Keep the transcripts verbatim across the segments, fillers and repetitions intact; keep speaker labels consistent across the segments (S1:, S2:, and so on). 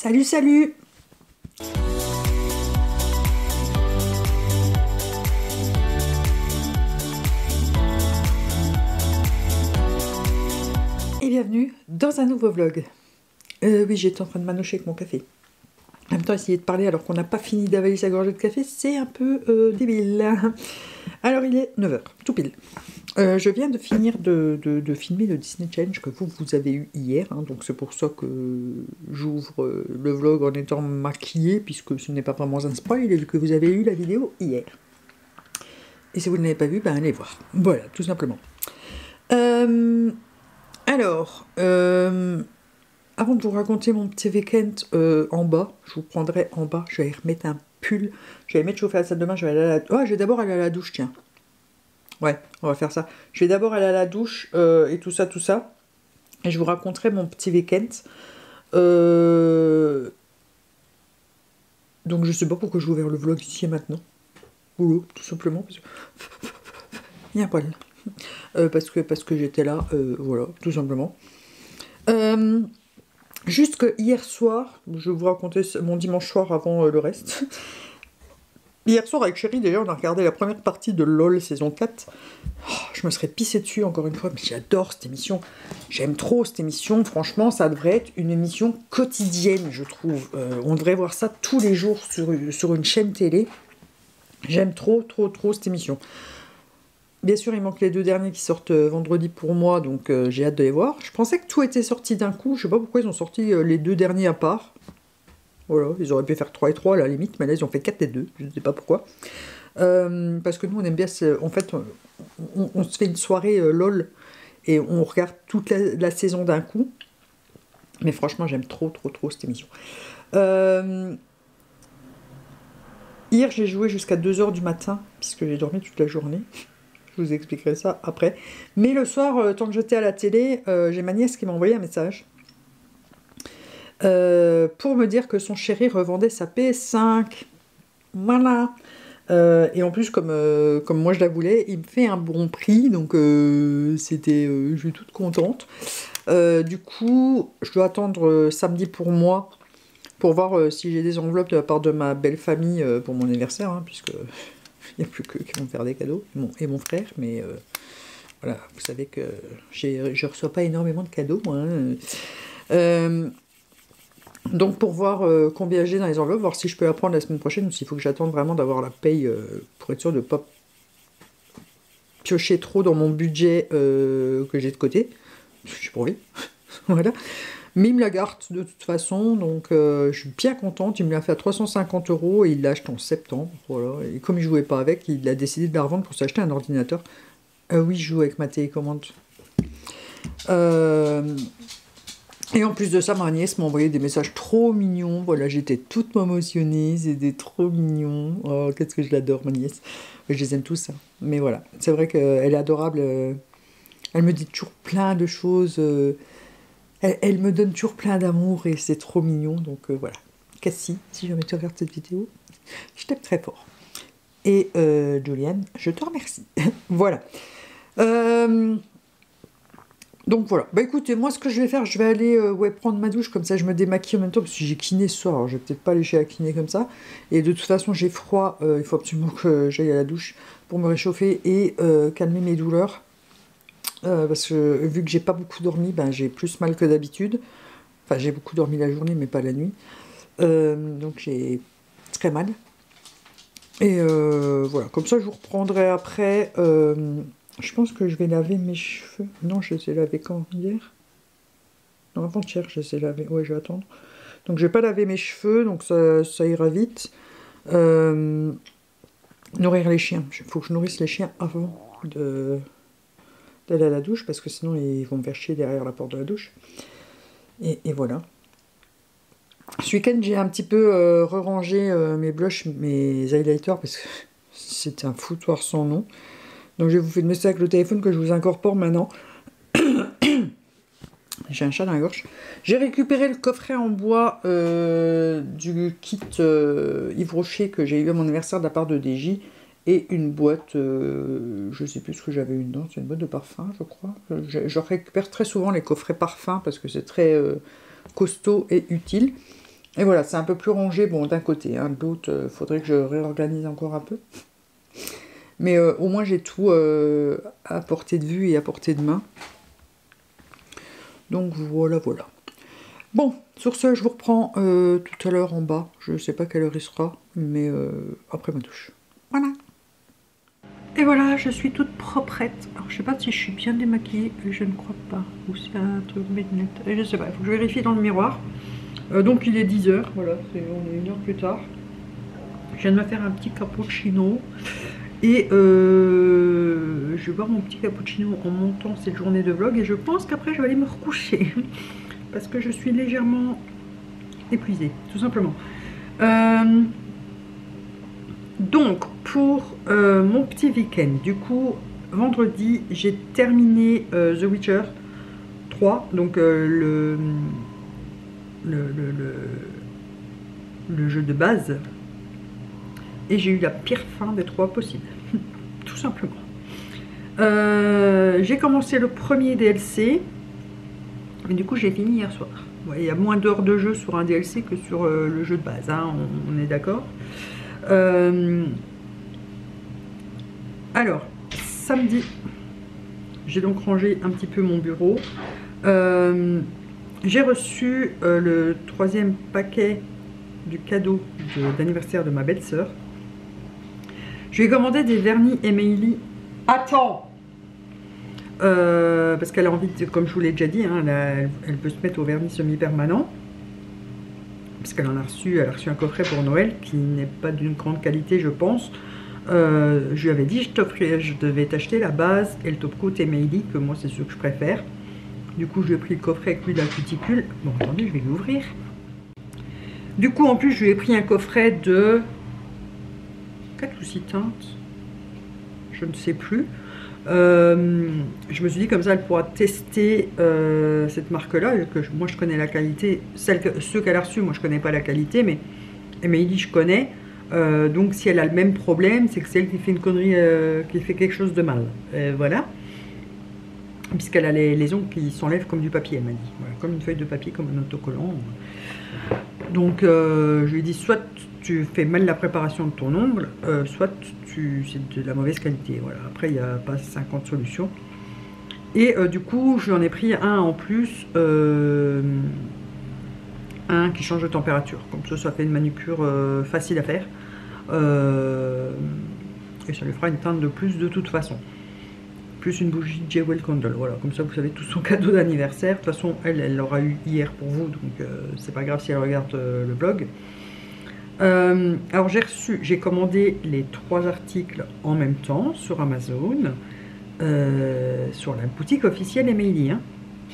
S1: Salut, salut! Et bienvenue dans un nouveau vlog. Euh, oui, j'étais en train de manocher avec mon café. En même temps, essayer de parler alors qu'on n'a pas fini d'avaler sa gorgée de café, c'est un peu euh, débile. Alors, il est neuf heures, tout pile. Euh, je viens de finir de, de, de filmer le Disney Challenge que vous, vous avez eu hier, hein, donc c'est pour ça que j'ouvre euh, le vlog en étant maquillée, puisque ce n'est pas vraiment un spoil, et que vous avez eu la vidéo hier. Et si vous ne l'avez pas vu, ben allez voir. Voilà, tout simplement. Euh, alors, euh, avant de vous raconter mon petit week-end euh, en bas, je vous prendrai en bas, je vais remettre un pull, je vais mettre chauffer la salle de bain, je vais aller à la... Oh, je vais d'abord aller à la douche, tiens. Ouais, on va faire ça. Je vais d'abord aller à la douche euh, et tout ça, tout ça. Et je vous raconterai mon petit week-end. Euh... Donc je sais pas pourquoi j'ai ouvert le vlog ici et maintenant. Boulot, tout simplement. Parce que... Il y a un poil. Euh, parce que, parce que j'étais là, euh, voilà, tout simplement. Euh... Juste que hier soir, je vais vous raconter mon dimanche soir avant euh, le reste. Hier soir avec Chérie, déjà, on a regardé la première partie de LOL saison quatre. Oh, je me serais pissée dessus encore une fois, mais j'adore cette émission. J'aime trop cette émission. Franchement, ça devrait être une émission quotidienne, je trouve. Euh, on devrait voir ça tous les jours sur, sur une chaîne télé. J'aime trop, trop, trop cette émission. Bien sûr, il manque les deux derniers qui sortent vendredi pour moi, donc euh, j'ai hâte de les voir. Je pensais que tout était sorti d'un coup. Je sais pas pourquoi ils ont sorti euh, les deux derniers à part. Voilà, ils auraient pu faire trois et trois à la limite, mais là ils ont fait quatre et deux, je ne sais pas pourquoi. Euh, parce que nous on aime bien, en fait, on, on se fait une soirée euh, LOL et on regarde toute la, la saison d'un coup. Mais franchement, j'aime trop, trop, trop cette émission. Euh, hier, j'ai joué jusqu'à deux heures du matin, puisque j'ai dormi toute la journée. Je vous expliquerai ça après. Mais le soir, euh, tant que j'étais à la télé, euh, j'ai ma nièce qui m'a envoyé un message. Euh, pour me dire que son chéri revendait sa P S cinq. Voilà. Euh, et en plus, comme, euh, comme moi je la voulais, il me fait un bon prix. Donc euh, c'était, euh, je suis toute contente. Euh, du coup, je dois attendre euh, samedi pour moi. Pour voir euh, si j'ai des enveloppes de la part de ma belle famille euh, pour mon anniversaire. Hein, puisque il n'y a plus que qui vont me faire des cadeaux. Mon, et mon frère. Mais euh, voilà, vous savez que je ne reçois pas énormément de cadeaux. Moi, hein. Euh, Donc pour voir euh, combien j'ai dans les enveloppes, voir si je peux la prendre la semaine prochaine ou s'il faut que j'attende vraiment d'avoir la paye euh, pour être sûr de ne pas piocher trop dans mon budget euh, que j'ai de côté. Je suis pour lui. Voilà. Mais il me la garde de toute façon, donc euh, je suis bien contente. Il me l'a fait à trois cent cinquante euros et il l'a acheté en septembre. Voilà. Et comme il jouait pas avec, il a décidé de la revendre pour s'acheter un ordinateur. Euh, oui, je joue avec ma télécommande. Euh... Et en plus de ça, ma nièce m'a envoyé des messages trop mignons. Voilà, j'étais toute émotionnée, c'était trop mignon. Oh, qu'est-ce que je l'adore, ma nièce. Je les aime tous, hein. Mais voilà, c'est vrai qu'elle est adorable. Elle me dit toujours plein de choses. Elle, elle me donne toujours plein d'amour et c'est trop mignon. Donc euh, voilà. Cassie, si jamais tu regardes cette vidéo, je t'aime très fort. Et euh, Juliane, je te remercie. Voilà. Euh... Donc voilà, bah écoutez, moi ce que je vais faire, je vais aller euh, ouais, prendre ma douche, comme ça je me démaquille en même temps, parce que j'ai kiné ce soir, alors je vais peut-être pas aller chez la kiné comme ça, et de toute façon j'ai froid, euh, il faut absolument que j'aille à la douche pour me réchauffer et euh, calmer mes douleurs, euh, parce que vu que j'ai pas beaucoup dormi, ben, j'ai plus mal que d'habitude, enfin j'ai beaucoup dormi la journée mais pas la nuit, euh, donc j'ai très mal, et euh, voilà, comme ça je vous reprendrai après... Euh, Je pense que je vais laver mes cheveux. Non, je les ai lavés quand? Hier? Non, avant-hier, je les ai lavés. Ouais, je vais attendre. Donc, je vais pas laver mes cheveux, donc ça, ça ira vite. Euh, nourrir les chiens. Il faut que je nourrisse les chiens avant de d'aller à la douche, parce que sinon, ils vont me faire chier derrière la porte de la douche. Et, et voilà. Ce week-end, j'ai un petit peu euh, re-rangé euh, mes blushs, mes highlighters, parce que c'était un foutoir sans nom. Donc je vais vous faire le message avec le téléphone que je vous incorpore maintenant. J'ai un chat dans la gorge. J'ai récupéré le coffret en bois euh, du kit euh, Yves Rocher que j'ai eu à mon anniversaire de la part de D J. Et une boîte, euh, je sais plus ce que j'avais eu dedans, c'est une boîte de parfum je crois. Je, je récupère très souvent les coffrets parfums parce que c'est très euh, costaud et utile. Et voilà, c'est un peu plus rangé, bon, d'un côté, hein, de l'autre, euh, faudrait que je réorganise encore un peu. Mais euh, au moins, j'ai tout euh, à portée de vue et à portée de main. Donc voilà, voilà. Bon, sur ce, je vous reprends euh, tout à l'heure en bas. Je ne sais pas quelle heure il sera, mais euh, après ma douche. Voilà. Et voilà, je suis toute proprette. Alors, je sais pas si je suis bien démaquillée, je ne crois pas. Ou c'est un truc net. Je sais pas, il faut que je vérifie dans le miroir. Euh, donc il est dix heures, voilà, c'est, on est une heure plus tard. Je viens de me faire un petit cappuccino. Et euh, je vais boire mon petit cappuccino en montant cette journée de vlog. Et je pense qu'après je vais aller me recoucher. Parce que je suis légèrement épuisée, tout simplement. Euh, donc, pour euh, mon petit week-end, du coup, vendredi, j'ai terminé euh, The Witcher trois. Donc, euh, le, le, le, le, le jeu de base. Et j'ai eu la pire fin des trois possibles. Tout simplement. Euh, j'ai commencé le premier D L C. Et du coup, j'ai fini hier soir. Ouais, il y a moins d'heures de jeu sur un D L C que sur euh, le jeu de base, hein, on, on est d'accord. Euh, alors, samedi, j'ai donc rangé un petit peu mon bureau. Euh, j'ai reçu euh, le troisième paquet du cadeau d'anniversaire de, de ma belle-sœur. Je lui ai commandé des vernis Emily. Attends! Euh, parce qu'elle a envie, de, comme je vous l'ai déjà dit, hein, elle, elle peut se mettre au vernis semi-permanent. Parce qu'elle en a reçu, elle a reçu un coffret pour Noël qui n'est pas d'une grande qualité, je pense. Euh, je lui avais dit, je t'offrais, je devais t'acheter la base et le top coat Emily, que moi c'est ce que je préfère. Du coup, je lui ai pris le coffret avec lui de la cuticule. Bon, attendez, je vais l'ouvrir. Du coup, en plus, je lui ai pris un coffret de quatre ou six teintes. Je ne sais plus. Euh, je me suis dit comme ça elle pourra tester euh, cette marque là, que je, moi je connais la qualité, celle que, ceux qu'elle a reçus, moi je connais pas la qualité, mais Emily je connais, euh, donc si elle a le même problème, c'est que c'est elle qui fait une connerie, euh, qui fait quelque chose de mal, euh, voilà, puisqu'elle a les, les ongles qui s'enlèvent comme du papier, elle m'a dit, voilà, comme une feuille de papier, comme un autocollant. Donc euh, je lui ai dit soit tu fais mal la préparation de ton ongle, euh, soit c'est de la mauvaise qualité. Voilà. Après il n'y a pas cinquante solutions. Et euh, du coup j'en ai pris un en plus, euh, un qui change de température. Comme ça ça fait une manucure euh, facile à faire. Euh, et ça lui fera une teinte de plus de toute façon. Plus une bougie Jewel Candle, voilà, comme ça vous savez tout son cadeau d'anniversaire. De toute façon, elle, elle l'aura eu hier pour vous, donc euh, c'est pas grave si elle regarde euh, le vlog. Euh, alors j'ai reçu, j'ai commandé les trois articles en même temps sur Amazon, euh, sur la boutique officielle Emily. Hein.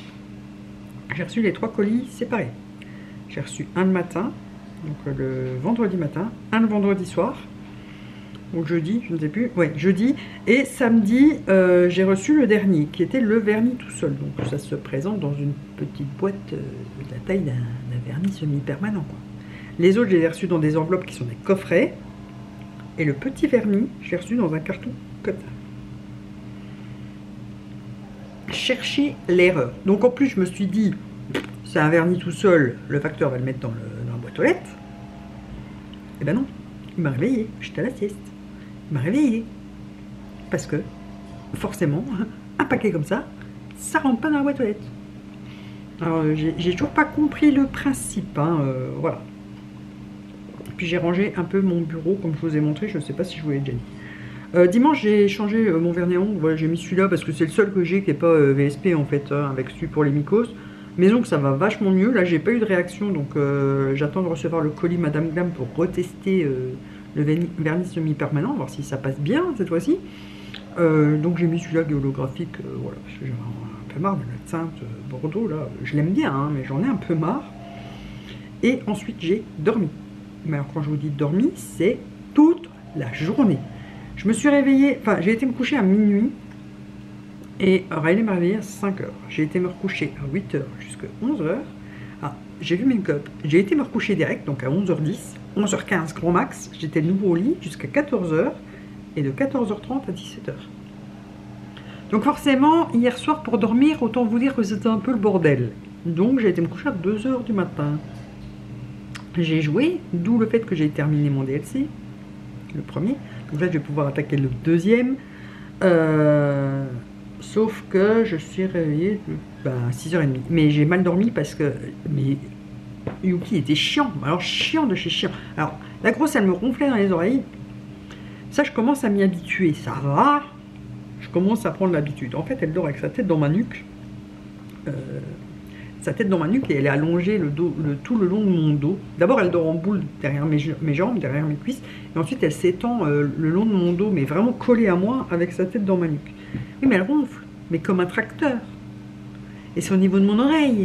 S1: J'ai reçu les trois colis séparés. J'ai reçu un le matin, donc le vendredi matin, un le vendredi soir. Ou jeudi, je ne sais plus, ouais, jeudi, et samedi, euh, j'ai reçu le dernier, qui était le vernis tout seul. Donc ça se présente dans une petite boîte euh, de la taille d'un vernis semi-permanent, quoi. Les autres, je les ai reçus dans des enveloppes qui sont des coffrets, et le petit vernis, je l'ai reçu dans un carton comme ça. Chercher l'erreur. Donc en plus, je me suis dit, c'est un vernis tout seul, le facteur va le mettre dans, le, dans la boîte aux lettres. Eh ben non, il m'a réveillé, j'étais à la sieste. M'a réveillé parce que forcément un paquet comme ça ça rentre pas dans la boîte aux lettres. Alors j'ai toujours pas compris le principe, hein, euh, voilà. Puis j'ai rangé un peu mon bureau comme je vous ai montré, je sais pas si je vous l'ai déjà dit. Euh, dimanche j'ai changé euh, mon vernis à ongles, voilà, j'ai mis celui-là parce que c'est le seul que j'ai qui n'est pas euh, V S P en fait, hein, avec celui pour les mycoses. Mais donc ça va vachement mieux, là j'ai pas eu de réaction, donc euh, j'attends de recevoir le colis Madame Glam pour retester euh, le vernis semi-permanent, voir si ça passe bien cette fois-ci. Euh, donc j'ai mis celui-là holographique, euh, voilà, parce que j'ai un peu marre de la teinte euh, Bordeaux, là. Je l'aime bien, hein, mais j'en ai un peu marre. Et ensuite j'ai dormi. Mais alors quand je vous dis dormi, c'est toute la journée. Je me suis réveillée, enfin j'ai été me coucher à minuit, et Riley m'a réveillée à cinq heures. J'ai été me recoucher à huit heures jusqu'à onze heures. Ah, j'ai vu Make Up. J'ai été me recoucher direct, donc à onze heures dix. onze heures quinze grand max, j'étais de nouveau au lit jusqu'à quatorze heures et de quatorze heures trente à dix-sept heures. Donc forcément, hier soir pour dormir, autant vous dire que c'était un peu le bordel. Donc j'ai été me coucher à deux heures du matin. j'ai joué, d'où le fait que j'ai terminé mon D L C, le premier. Donc là, je vais pouvoir attaquer le deuxième. Euh, sauf que je suis réveillée ben, à six heures trente. Mais j'ai mal dormi parce que mais Yuki était chiant. Alors chiant de chez chiant. Alors la grosse, elle me ronflait dans les oreilles. Ça, je commence à m'y habituer. Ça va. Je commence à prendre l'habitude. En fait, elle dort avec sa tête dans ma nuque. Euh, sa tête dans ma nuque et elle est allongée le dos, le, tout le long de mon dos. D'abord, elle dort en boule derrière mes, mes jambes, derrière mes cuisses. Et ensuite, elle s'étend euh, le long de mon dos, mais vraiment collée à moi avec sa tête dans ma nuque. Oui, mais elle ronfle, mais comme un tracteur. Et c'est au niveau de mon oreille.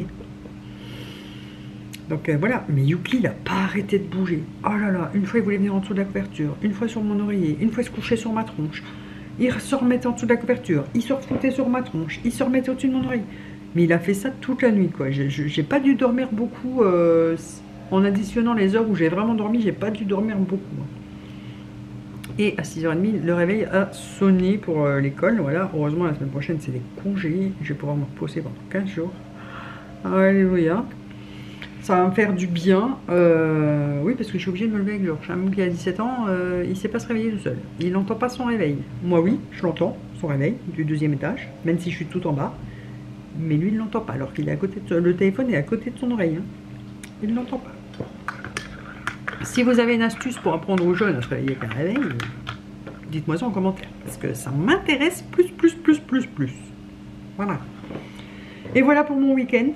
S1: Donc euh, voilà, mais Yuki, il n'a pas arrêté de bouger. Oh là là, une fois, il voulait venir en dessous de la couverture, une fois sur mon oreiller, une fois, il se couchait sur ma tronche. Il se remettait en dessous de la couverture, il se refoutait sur ma tronche, il se remettait au-dessus de mon oreille. Mais il a fait ça toute la nuit, quoi. J'ai pas dû dormir beaucoup. Euh, en additionnant les heures où j'ai vraiment dormi, j'ai pas dû dormir beaucoup. Et à six heures trente, le réveil a sonné pour euh, l'école. Voilà, heureusement, la semaine prochaine, c'est des congés. Je vais pouvoir me reposer pendant quinze jours. Alléluia. Ça va me faire du bien. Euh, oui, parce que je suis obligée de me lever avec Georges. Un homme qui a dix-sept ans, euh, il ne sait pas se réveiller tout seul. Il n'entend pas son réveil. Moi, oui, je l'entends, son réveil, du deuxième étage, même si je suis tout en bas. Mais lui, il ne l'entend pas, alors qu'il est à côté de... Le téléphone est à côté de son oreille. Hein. Il ne l'entend pas. Si vous avez une astuce pour apprendre aux jeunes à se réveiller avec un réveil, dites-moi ça en commentaire. Parce que ça m'intéresse plus, plus, plus, plus, plus. Voilà. Et voilà pour mon week-end.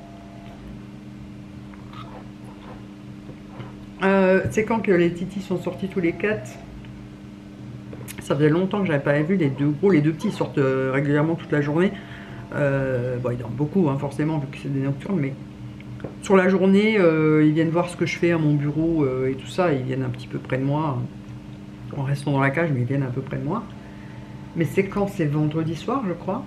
S1: Euh, c'est quand que les titis sont sortis tous les quatre. Ça faisait longtemps que j'avais pas vu les deux gros. Les deux petits sortent euh, régulièrement toute la journée. Euh, bon, ils dorment beaucoup, hein, forcément, vu que c'est des nocturnes, mais sur la journée, euh, ils viennent voir ce que je fais à mon bureau euh, et tout ça. Ils viennent un petit peu près de moi, en restant dans la cage, mais ils viennent un peu près de moi. Mais c'est quand? C'est vendredi soir, je crois.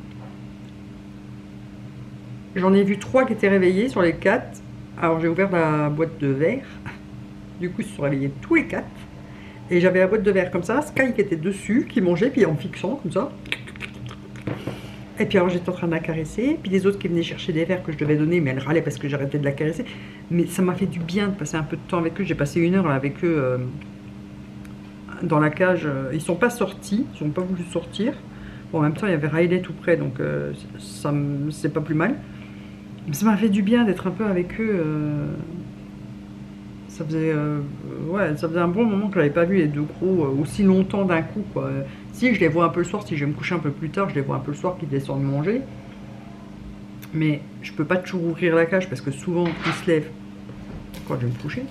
S1: J'en ai vu trois qui étaient réveillés sur les quatre. Alors j'ai ouvert la boîte de verre. Du coup, ils se sont réveillés tous les quatre. Et j'avais la boîte de verre comme ça, Sky qui était dessus, qui mangeait, puis en fixant comme ça. Et puis alors j'étais en train de la caresser, puis les autres qui venaient chercher des verres que je devais donner, mais elle râlait parce que j'arrêtais de la caresser. Mais ça m'a fait du bien de passer un peu de temps avec eux. J'ai passé une heure là, avec eux euh, dans la cage. Ils sont pas sortis, ils n'ont pas voulu sortir. Bon, en même temps, il y avait Riley tout près, donc euh, ça c'est pas plus mal. Mais ça m'a fait du bien d'être un peu avec eux. Euh, ça faisait, euh, ouais, ça faisait un bon moment que je n'avais pas vu les deux gros euh, aussi longtemps d'un coup, quoi. Si, je les vois un peu le soir, si je vais me coucher un peu plus tard, je les vois un peu le soir qu'ils descendent manger. Mais je peux pas toujours ouvrir la cage parce que souvent ils se lèvent quand je vais me coucher.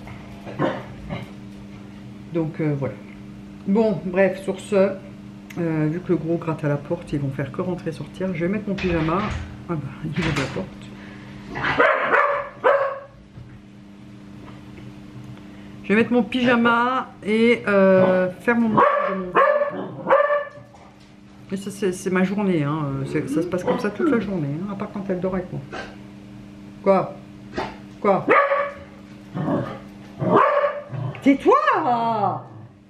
S1: Donc euh, voilà. Bon, bref, sur ce, euh, vu que le gros gratte à la porte, ils vont faire que rentrer sortir. Je vais mettre mon pyjama. Ah bah, il ouvre la porte. Je vais mettre mon pyjama et euh, faire mon montage de mon verre. Mais ça, c'est ma journée, hein. Ça se passe comme ça toute la journée, hein, à part quand elle dort avec moi. Quoi? Quoi? Tais-toi!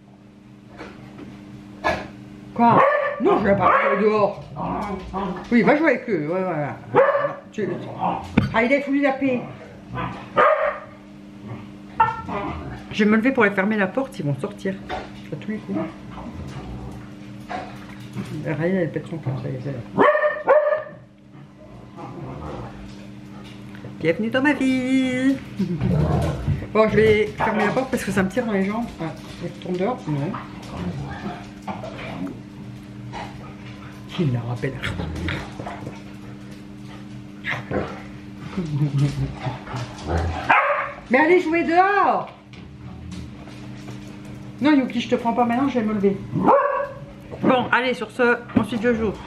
S1: Quoi? Non, je vais pas jouer dehors. Oui, va jouer avec eux. Ouais, ouais. Tu... Allez, il faut lui la paix. Je vais me lever pour les fermer la porte, ils vont sortir. À tous les coups. Ryan, elle pète son camp, ça y est, c'est là. Bienvenue dans ma vie. Bon, je vais fermer la porte parce que ça me tire dans les jambes. Ah, elle tourne dehors? Non. Qui la rappelle? Mais allez jouer dehors! Non, Yuki, je te prends pas maintenant, je vais me lever. Bon, allez, sur ce, ensuite je joue.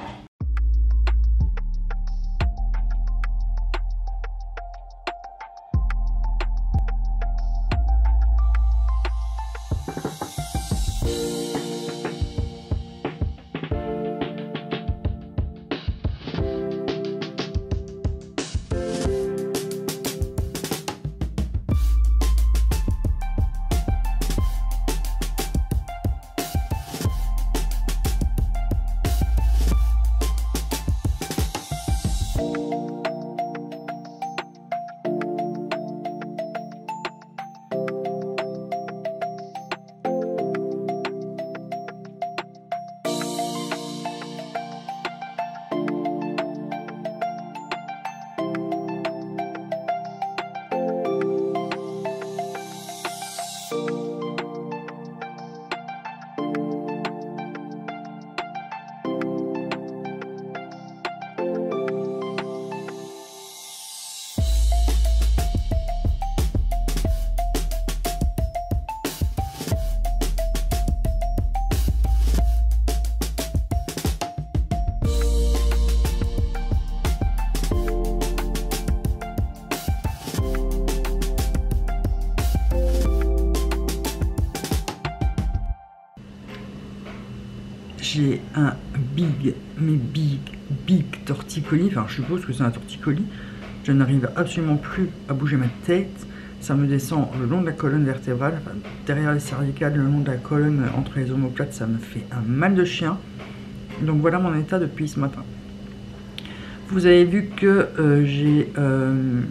S1: j'ai un big, mais big, big torticolis. Enfin, je suppose que c'est un torticolis. Je n'arrive absolument plus à bouger ma tête. Ça me descend le long de la colonne vertébrale, enfin, derrière les cervicales, le long de la colonne entre les omoplates. Ça me fait un mal de chien. Donc voilà mon état depuis ce matin. Vous avez vu que euh, j'ai euh,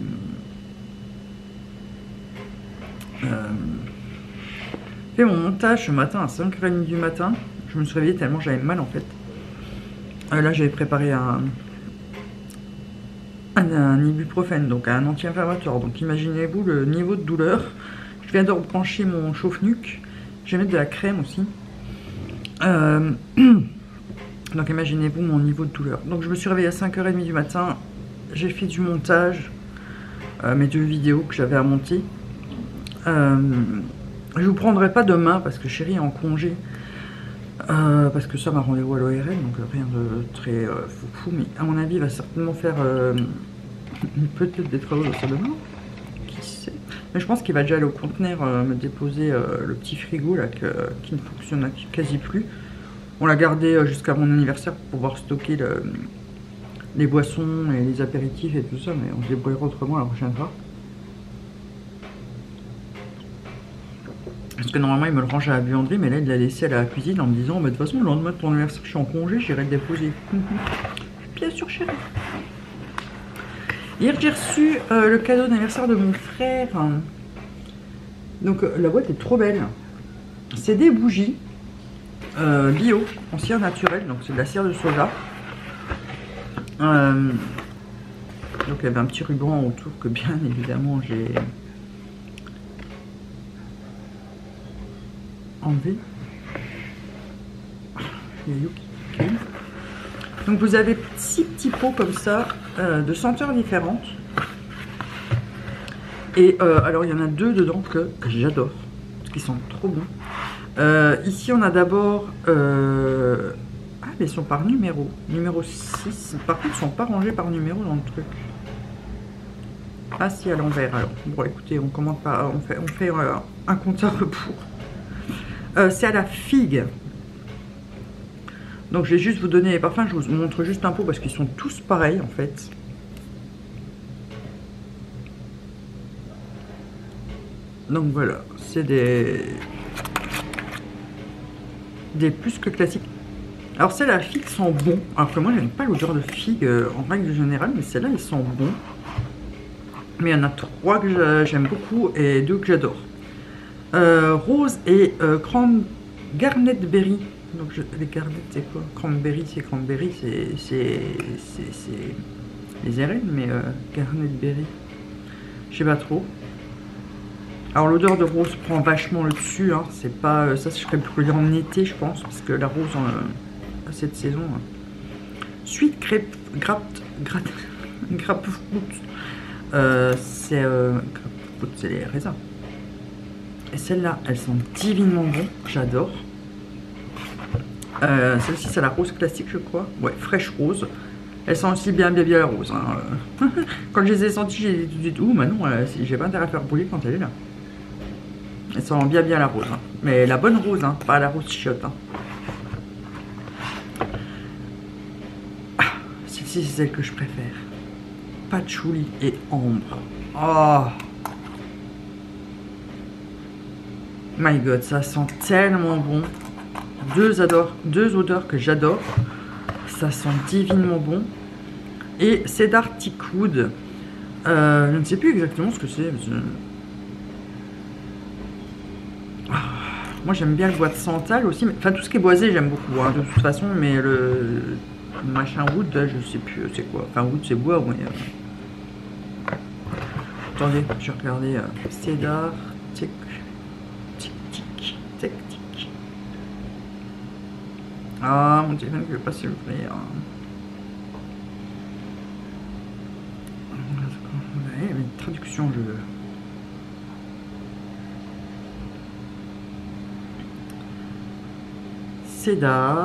S1: euh, fait mon montage ce matin à cinq heures trente du matin. Je me suis réveillée tellement j'avais mal en fait. Euh, là j'avais préparé un, un, un ibuprofène, donc un anti-inflammatoire. Donc imaginez-vous le niveau de douleur. Je viens de rebrancher mon chauffe-nuque. Je vais mettre de la crème aussi. Euh, donc imaginez-vous mon niveau de douleur. Donc je me suis réveillée à cinq heures trente du matin. J'ai fait du montage. Euh, mes deux vidéos que j'avais à monter. Euh, je vous prendrai pas demain parce que chérie est en congé. Euh, parce que ça m'a rendez-vous à l'O R L, donc rien de très euh, fou, mais à mon avis il va certainement faire euh, peut-être des travaux dans sa demain, qui sait. Mais je pense qu'il va déjà aller au conteneur euh, me déposer euh, le petit frigo là que, qui ne fonctionne quasi plus. On l'a gardé euh, jusqu'à mon anniversaire pour pouvoir stocker le, les boissons et les apéritifs et tout ça, mais on se débrouillera autrement la prochaine fois. Parce que normalement il me le range à la buanderie, mais là il l'a laissé à la cuisine en me disant bah, de toute façon le lendemain de ton anniversaire je suis en congé, j'irai le déposer. Bien sûr chérie. Hier j'ai reçu euh, le cadeau d'anniversaire de mon frère. Donc euh, la boîte est trop belle. C'est des bougies euh, bio, en cire naturelle, donc c'est de la cire de soja. Euh, donc il y avait un petit ruban autour que bien évidemment j'ai enlevé. Donc vous avez six petits pots comme ça euh, de senteurs différentes. Et euh, alors il y en a deux dedans que j'adore, parce qu'ils sont trop bons. Euh, ici on a d'abord euh... ah mais ils sont par numéro, numéro six. Par contre ils sont pas rangés par numéro dans le truc. Ah si, à l'envers alors. Bon écoutez, on commande pas, on fait, on fait euh, un compte à rebours. Euh, c'est à la figue. Donc je vais juste vous donner les parfums, je vous montre juste un pot parce qu'ils sont tous pareils en fait. Donc voilà, c'est des... des plus que classiques. Alors celles à la figue sont bons, alors que moi j'aime pas l'odeur de figue euh, en règle générale, mais celles-là ils sont bons. Mais il y en a trois que j'aime beaucoup et deux que j'adore. Euh, rose et euh, cran... garnet berry. Donc je... les garnets c'est quoi? Cranberry c'est cranberry, c'est les R N, mais euh, garnet berry, je sais pas trop. Alors l'odeur de rose prend vachement le dessus, hein. C'est pas euh, ça, je ferais plus en été je pense, parce que la rose en, euh, à cette saison. Hein. Suite crêpe, grappe, gratte, grapefruit, euh, c'est euh, c'est les raisins. Et celles-là, elles sont divinement bonnes, j'adore. Euh, Celle-ci, c'est la rose classique, je crois. Ouais, fraîche rose. Elles sent aussi bien, bien, bien la rose. Hein. Quand je les ai senties, j'ai dit tout de suite, ouh, bah non, euh, j'ai pas intérêt à faire brûler quand elle est là. Elles sentent bien, bien la rose. Hein. Mais la bonne rose, hein, pas la rose chiotte. Hein. Ah, celle-ci, c'est celle que je préfère. Patchouli et ambre. Oh! My God, ça sent tellement bon. Deux, adore, deux odeurs que j'adore. Ça sent divinement bon. Et Cedar Teakwood. Euh, je ne sais plus exactement ce que c'est. Je... Ah, moi j'aime bien le bois de santal aussi. Mais... Enfin tout ce qui est boisé j'aime beaucoup hein, de toute façon. Mais le, le machin wood, là, je sais plus c'est quoi. Enfin wood c'est bois. Ouais. Attendez, je vais regarder. Euh, Cedar Teakwood. Ah, mon téléphone ne veut pas s'ouvrir. Ouais, mais traduction, je veux. Cédar.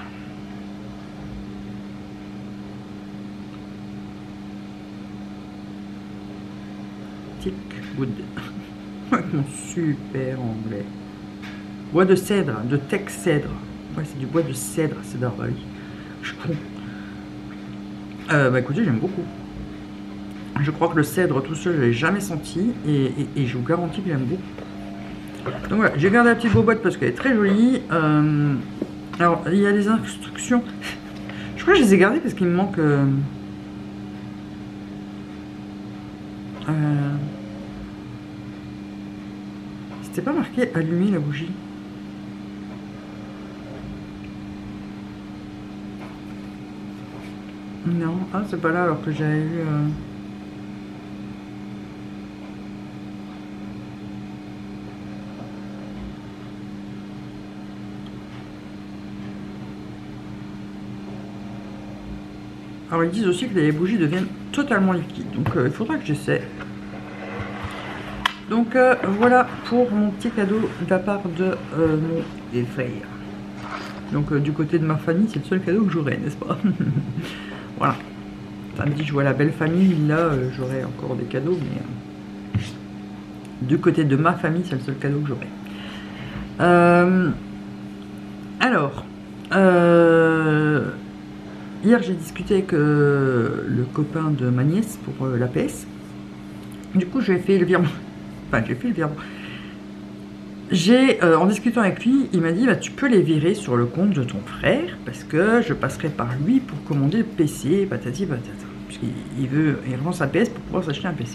S1: Teakwood. Avec mon super anglais. Bois de cèdre, de tex cèdre. Ouais, c'est du bois de cèdre, cèdre, bah oui. Je suis con. Euh, bah écoutez, j'aime beaucoup. Je crois que le cèdre tout seul, je l'ai jamais senti. Et, et, et je vous garantis que j'aime beaucoup. Donc voilà, j'ai gardé la petite boîte parce qu'elle est très jolie. Euh, alors, il y a des instructions. Je crois que je les ai gardées parce qu'il me manque... Euh, euh, C'était pas marqué allumer la bougie. Non, ah c'est pas là alors que j'avais eu... Euh... Alors ils disent aussi que les bougies deviennent totalement liquides, donc euh, il faudra que j'essaie. Donc euh, voilà pour mon petit cadeau de la part de euh, mon frère. Donc euh, du côté de ma famille, c'est le seul cadeau que j'aurai, n'est-ce pas? Voilà. Samedi, je vois la belle famille, là euh, j'aurai encore des cadeaux, mais euh, du côté de ma famille, c'est le seul cadeau que j'aurai. Euh, alors, euh, hier j'ai discuté avec euh, le copain de ma nièce pour euh, la P S. Du coup, j'ai fait le virement. Enfin, j'ai fait le virement. J'ai, euh, en discutant avec lui, il m'a dit bah, tu peux les virer sur le compte de ton frère parce que je passerai par lui pour commander le P C, patati patata. Puisqu'il veut, il revend sa P S pour pouvoir s'acheter un P C.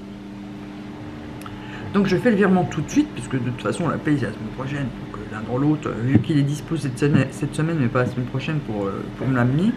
S1: Donc je fais le virement tout de suite, puisque de toute façon la paye c'est la semaine prochaine, donc l'un dans l'autre, vu qu'il est dispo cette semaine, cette semaine, mais pas la semaine prochaine pour, pour me l'amener.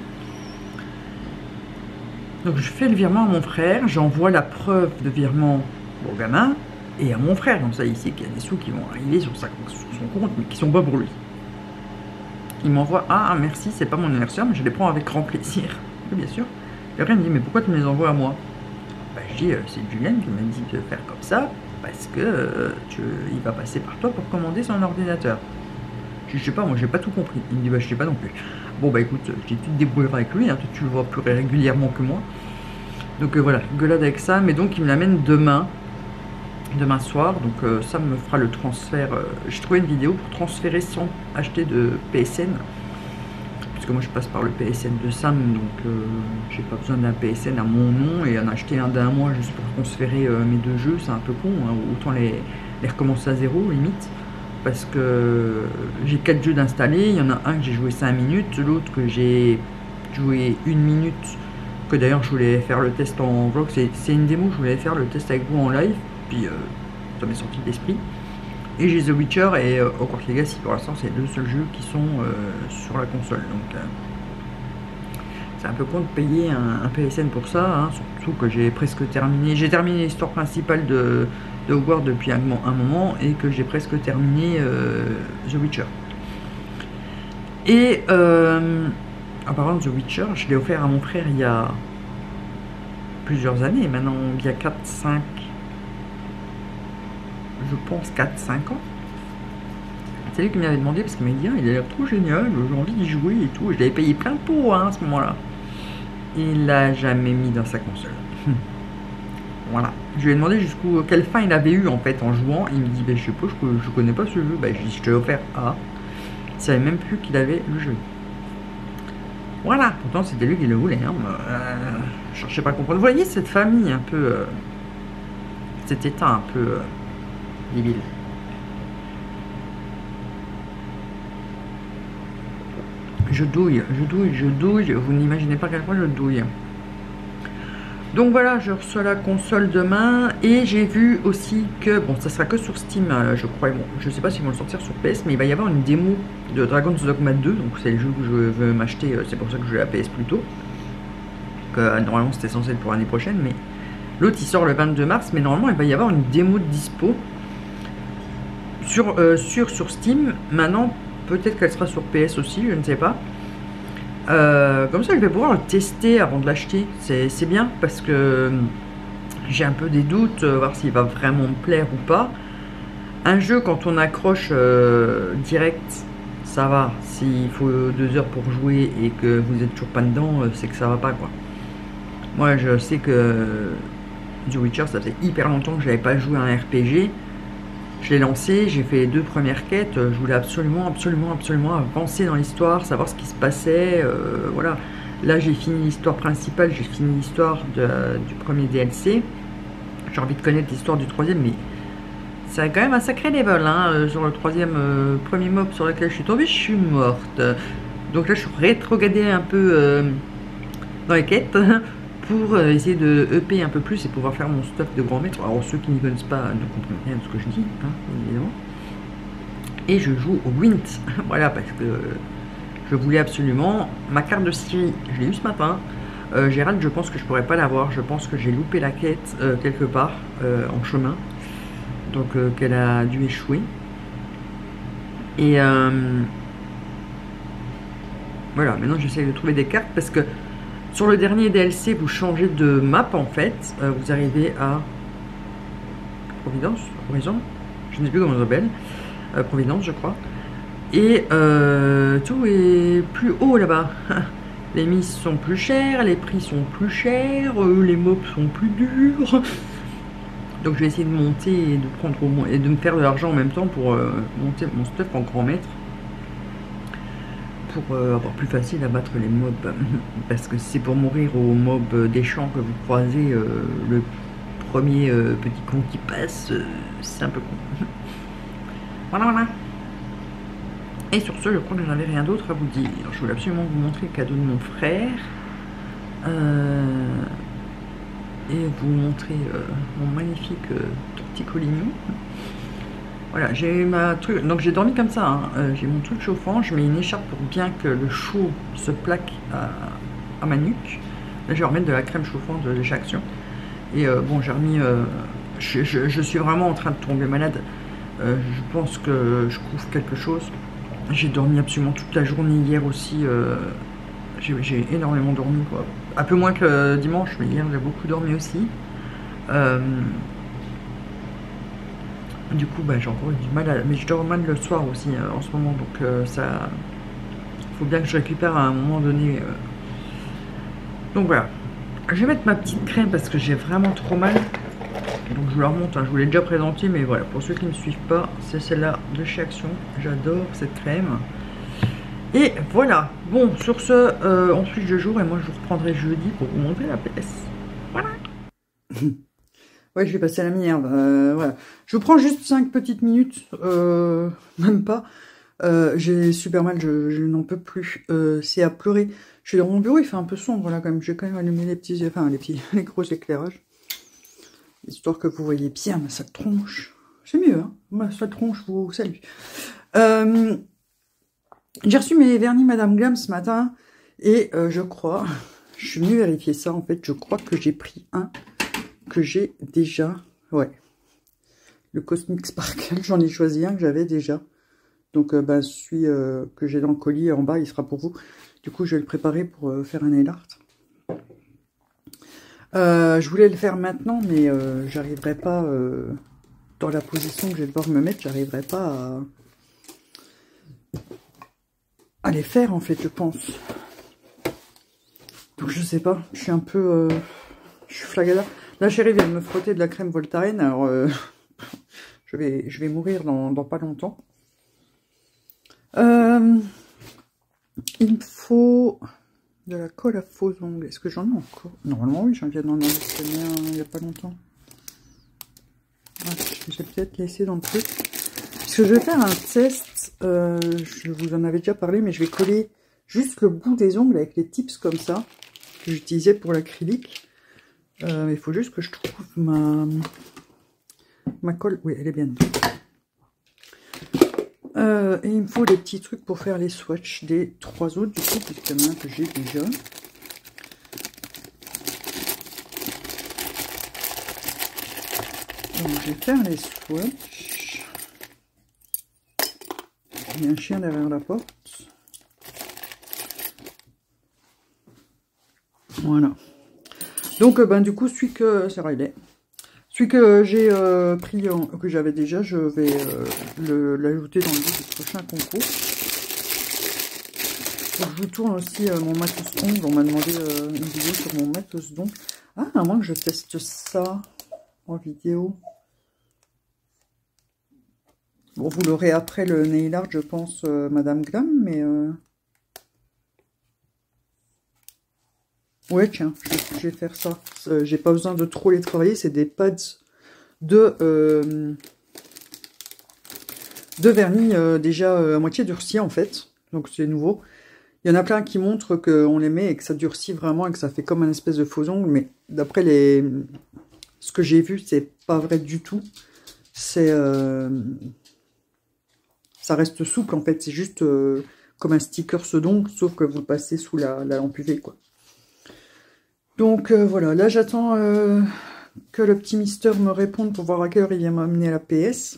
S1: Donc je fais le virement à mon frère, j'envoie la preuve de virement au gamin et à mon frère, comme ça il sait qu'il y a des sous qui vont arriver sur, sa, sur son compte, mais qui sont pas pour lui. Il m'envoie, ah merci, c'est pas mon anniversaire, mais je les prends avec grand plaisir. Oui, bien sûr. Et après il me dit, mais pourquoi tu me les envoies à moi? Bah, je dis, euh, c'est Julien qui m'a dit de faire comme ça, parce que euh, tu, il va passer par toi pour commander son ordinateur. Je, je sais pas, moi j'ai pas tout compris. Il me dit, bah je sais pas non plus. Bon bah écoute, j'ai tout débrouillé avec lui, hein, toi, tu le vois plus régulièrement que moi. Donc euh, voilà, gueulade avec ça, mais donc il me l'amène demain, demain soir, donc euh, ça me fera le transfert. Euh, j'ai trouvé une vidéo pour transférer sans acheter de P S N. Parce que moi je passe par le P S N de Sam, donc euh, j'ai pas besoin d'un P S N à mon nom et en acheter un d'un mois juste pour transférer euh, mes deux jeux, c'est un peu con, hein, autant les, les recommencer à zéro limite. Parce que j'ai quatre jeux d'installer, il y en a un que j'ai joué cinq minutes, l'autre que j'ai joué une minute, que d'ailleurs je voulais faire le test en vlog, c'est une démo, je voulais faire le test avec vous en live, puis euh, ça m'est sorti de l'esprit. Et j'ai The Witcher et euh, Hogwarts Legacy, pour l'instant c'est les deux seuls jeux qui sont euh, sur la console, donc euh, c'est un peu con de payer un, un P S N pour ça, hein, surtout que j'ai presque terminé, j'ai terminé l'histoire principale de... de Hogwarts depuis un, un moment et que j'ai presque terminé euh, The Witcher. Et euh, en parlant de The Witcher, je l'ai offert à mon frère il y a plusieurs années, maintenant il y a quatre cinq, je pense quatre cinq ans. C'est lui qui m'avait demandé parce qu'il m'a dit ah, il a l'air trop génial, j'ai envie d'y jouer et tout. Je l'avais payé plein de pots hein, à ce moment-là. Il l'a jamais mis dans sa console. Voilà. Je lui ai demandé jusqu'où quelle fin il avait eu en fait en jouant. Il me dit bah, je sais pas, je, je connais pas ce jeu. Bah, je dis je te l'ai offert à. Il savait même plus qu'il avait le jeu. Voilà. Pourtant c'était lui qui le voulait. Hein. Euh, je cherchais pas à comprendre. Vous voyez cette famille un peu, euh, cet état un peu euh, débile. Je douille, je douille, je douille. Vous n'imaginez pas à quel point je douille. Donc voilà, je reçois la console demain et j'ai vu aussi que, bon ça sera que sur Steam euh, je crois, bon je sais pas s'ils vont le sortir sur P S, mais il va y avoir une démo de Dragon's Dogma deux, donc c'est le jeu que je veux m'acheter, c'est pour ça que je l'ai la P S plus tôt, que euh, normalement c'était censé être pour l'année prochaine, mais l'autre il sort le vingt-deux mars, mais normalement il va y avoir une démo de dispo sur, euh, sur, sur Steam, maintenant peut-être qu'elle sera sur P S aussi, je ne sais pas. Euh, comme ça je vais pouvoir le tester avant de l'acheter, c'est bien parce que j'ai un peu des doutes, euh, voir s'il va vraiment me plaire ou pas. Un jeu quand on accroche euh, direct ça va, s'il faut deux heures pour jouer et que vous êtes toujours pas dedans, euh, c'est que ça va pas quoi. Moi je sais que The Witcher ça faisait hyper longtemps que j'avais pas joué à un R P G Je l'ai lancé, j'ai fait les deux premières quêtes, je voulais absolument, absolument, absolument avancer dans l'histoire, savoir ce qui se passait, euh, voilà. Là, j'ai fini l'histoire principale, j'ai fini l'histoire du premier D L C. J'ai envie de connaître l'histoire du troisième, mais c'est quand même un sacré level, hein. Sur le troisième, euh, premier mob sur lequel je suis tombée, je suis morte. Donc là, je suis rétrogradée un peu euh, dans les quêtes pour euh, essayer de E P un peu plus et pouvoir faire mon stuff de grand maître. Alors, ceux qui n'y connaissent pas ne comprennent rien de ce que je dis, hein, évidemment. Et je joue au Gwent, voilà, parce que je voulais absolument ma carte de Syrie. Je l'ai eu ce matin. Euh, Gérald, je pense que je pourrais pas l'avoir. Je pense que j'ai loupé la quête euh, quelque part euh, en chemin. Donc, euh, qu'elle a dû échouer. Et euh, voilà, maintenant j'essaie de trouver des cartes parce que sur le dernier D L C, vous changez de map en fait. Euh, vous arrivez à Providence, Horizon, je ne sais plus comment on s'appelle. Euh, Providence, je crois. Et euh, tout est plus haut là-bas. Les mises sont plus chères, les prix sont plus chers, euh, les mobs sont plus durs. Donc je vais essayer de monter et de prendre au moins et de me faire de l'argent en même temps pour euh, monter mon stuff en grand maître. Pour euh, avoir plus facile à battre les mobs. Parce que c'est pour mourir aux mobs des champs que vous croisez, euh, le premier euh, petit con qui passe, euh, c'est un peu con. Voilà, voilà. Et sur ce, je crois que je n'avais rien d'autre à vous dire. Je voulais absolument vous montrer le cadeau de mon frère. Euh, et vous montrer euh, mon magnifique euh, torticolignon. Voilà, j'ai ma truc. Donc j'ai dormi comme ça. Hein. Euh, j'ai mon truc chauffant. Je mets une écharpe pour bien que le chaud se plaque à, à ma nuque. Là, je vais remettre de la crème chauffante de chez Action. Et euh, bon, j'ai remis. Euh, je, je, je suis vraiment en train de tomber malade. Euh, je pense que je couvre quelque chose. J'ai dormi absolument toute la journée hier aussi. Euh, j'ai énormément dormi, quoi. Un peu moins que dimanche, mais hier j'ai beaucoup dormi aussi. Euh, du coup, bah, j'ai encore du mal à... Mais je dors mal le soir aussi euh, en ce moment, donc euh, ça... faut bien que je récupère à un moment donné. Euh... Donc voilà. Je vais mettre ma petite crème parce que j'ai vraiment trop mal. Donc je vous la remonte, hein. Je vous l'ai déjà présenté, mais voilà, pour ceux qui ne me suivent pas, c'est celle-là de chez Action. J'adore cette crème. Et voilà. Bon, sur ce, euh, on switch de jour et moi je vous reprendrai jeudi pour vous montrer la pièce. Voilà. Ouais, je vais passer à la merde. Euh, voilà. Je vous prends juste cinq petites minutes, euh, même pas. Euh, j'ai super mal, je, je n'en peux plus. Euh, c'est à pleurer. Je suis dans mon bureau, il fait un peu sombre là quand même. J'ai quand même allumé les petits, enfin les petits, les gros éclairages. Histoire que vous voyez bien ma sale tronche. C'est mieux, hein. Ma sale tronche vous salue. Euh, J'ai reçu mes vernis Madame Glam ce matin. Et euh, je crois, je suis venue vérifier ça en fait. Je crois que j'ai pris un que j'ai déjà. Ouais. Le Cosmic Sparkle, j'en ai choisi un que j'avais déjà. Donc euh, bah, celui euh, que j'ai dans le colis en bas, il sera pour vous. Du coup, je vais le préparer pour euh, faire un nail art. Euh, je voulais le faire maintenant, mais euh, j'arriverai pas euh, dans la position que je vais devoir me mettre, j'arriverai pas à, à les faire en fait, je pense. Donc je sais pas, je suis un peu, euh, je suis flagada. La chérie vient de me frotter de la crème Voltaren, alors euh, je vais, je vais mourir dans, dans pas longtemps. Euh, il me faut de la colle à faux ongles. Est-ce que j'en ai encore? Normalement, oui, j'en viens d'en enregistrer un il n'y a pas longtemps. Ah, j'ai peut-être laissé dans le truc. Parce que je vais faire un test. Euh, je vous en avais déjà parlé, mais je vais coller juste le bout des ongles avec les tips comme ça, que j'utilisais pour l'acrylique. Euh, il faut juste que je trouve ma, ma colle. Oui, elle est bien dedans. Euh, et il me faut des petits trucs pour faire les swatchs des trois autres, du coup, puisqu'il y en a un que j'ai déjà. Donc, je vais faire les swatchs. Il y a un chien derrière la porte. Voilà. Donc, euh, ben, du coup, celui que... c'est Riley. Celui que j'ai euh, pris, en, que j'avais déjà, je vais euh, l'ajouter dans le lot du prochain concours. Donc, je vous tourne aussi euh, mon matos d'ongles. On m'a demandé euh, une vidéo sur mon matos d'ongles. Ah, à moins que je teste ça en vidéo. Bon, vous l'aurez après le nail art, je pense, euh, Madame Glam, mais... Euh... Ouais, tiens, je, je vais faire ça. Euh, J'ai pas besoin de trop les travailler, c'est des pads de, euh, de vernis euh, déjà euh, à moitié durcis, en fait. Donc, c'est nouveau. Il y en a plein qui montrent qu'on les met et que ça durcit vraiment et que ça fait comme un espèce de faux ongle, mais d'après les... ce que j'ai vu, c'est pas vrai du tout. C'est... Euh... Ça reste souple, en fait. C'est juste euh, comme un sticker d'ongle, sauf que vous le passez sous la, la lampe U V, quoi. Donc, euh, voilà. Là, j'attends euh, que le petit Mister me réponde pour voir à quelle heure il vient m'amener à la P S.